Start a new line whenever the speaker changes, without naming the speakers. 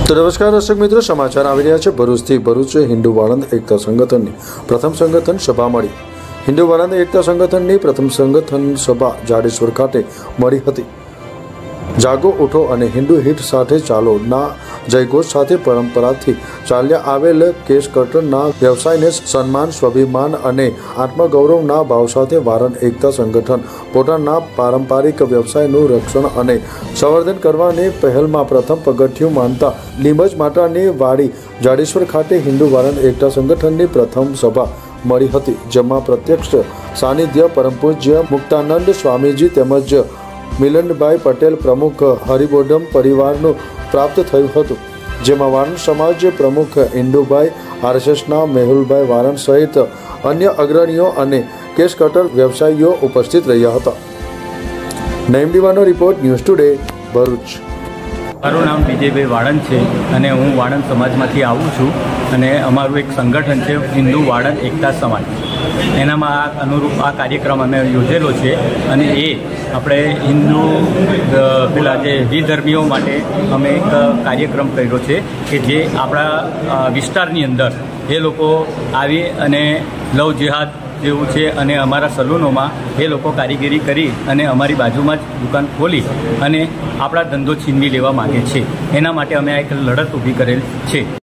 તો નમસ્કાર દર્શક મિત્રો, સમાચાર આવી રહ્યા છે ભરૂચથી। ભરૂચ હિન્દુ વાળંદ એકતા સંગઠનની પ્રથમ સંગઠન સભા મળી। હિન્દુ વાળંદ એકતા સંગઠનની પ્રથમ સંગઠન સભા જાડેશ્વર ખાતે મળી હતી। જાગો ઉઠો અને હિન્દુ હિત સાથે ચાલો ના જયઘોષ સાથે પરંપરાથી ચાલ્યા આવેલ કેશ કટરના વ્યવસાયને સન્માન, સ્વાભિમાન અને આત્મગૌરવના ભાવ સાથે વાળંદ એકતા સંગઠન પોતાના પારંપરિક વ્યવસાયનું રક્ષણ અને સંવર્ધન કરવાની પહેલમાં પ્રથમ પગથિયું માનતા લીંબજ માતાની વાડી જાડેશ્વર ખાતે હિન્દુ વાળંદ એકતા સંગઠનની પ્રથમ સભા મળી હતી, જેમાં પ્રત્યક્ષ સાનિધ્ય પરમ પૂજ્ય મુક્તાનંદ સ્વામીજી તેમજ મિલનભાઈ પટેલ પ્રમુખ હરિબોધમ પરિવારનું પ્રાપ્ત થયું હતું, જેમાં વાળંદ સમાજ પ્રમુખ ઇન્દુભાઈ, આરએસએસના મેહુલભાઈ વાળંદ સહિત અન્ય અગ્રણીઓ અને કેશ કટર વ્યવસાયીઓ ઉપસ્થિત રહ્યા હતા। નઈમ દીવાનો રિપોર્ટ, ન્યૂઝ ટુડે, ભરૂચ।
મારું નામ વિજયભાઈ વાળંદ છે અને હું વાળંદ સમાજમાંથી આવું છું અને અમારું એક સંગઠન છે હિન્દુ વાળંદ એકતા સમાજ। એનામાં અનુરૂપ આ કાર્યક્રમ અમે યોજેલો છે અને એ આપણે હિન્દુ પેલા જે વિધર્મીઓ માટે અમે એક કાર્યક્રમ કર્યો છે કે જે આપણા વિસ્તારની અંદર એ લોકો આવી અને લવ જિહાદ જેવું છે અને અમારા સલૂનોમાં એ લોકો કારીગરી કરી અને અમારી બાજુમાં જ દુકાન ખોલી અને આપણા ધંધો છીનવી લેવા માગે છે। એના માટે અમે આ એક લડત ઊભી કરેલ છે।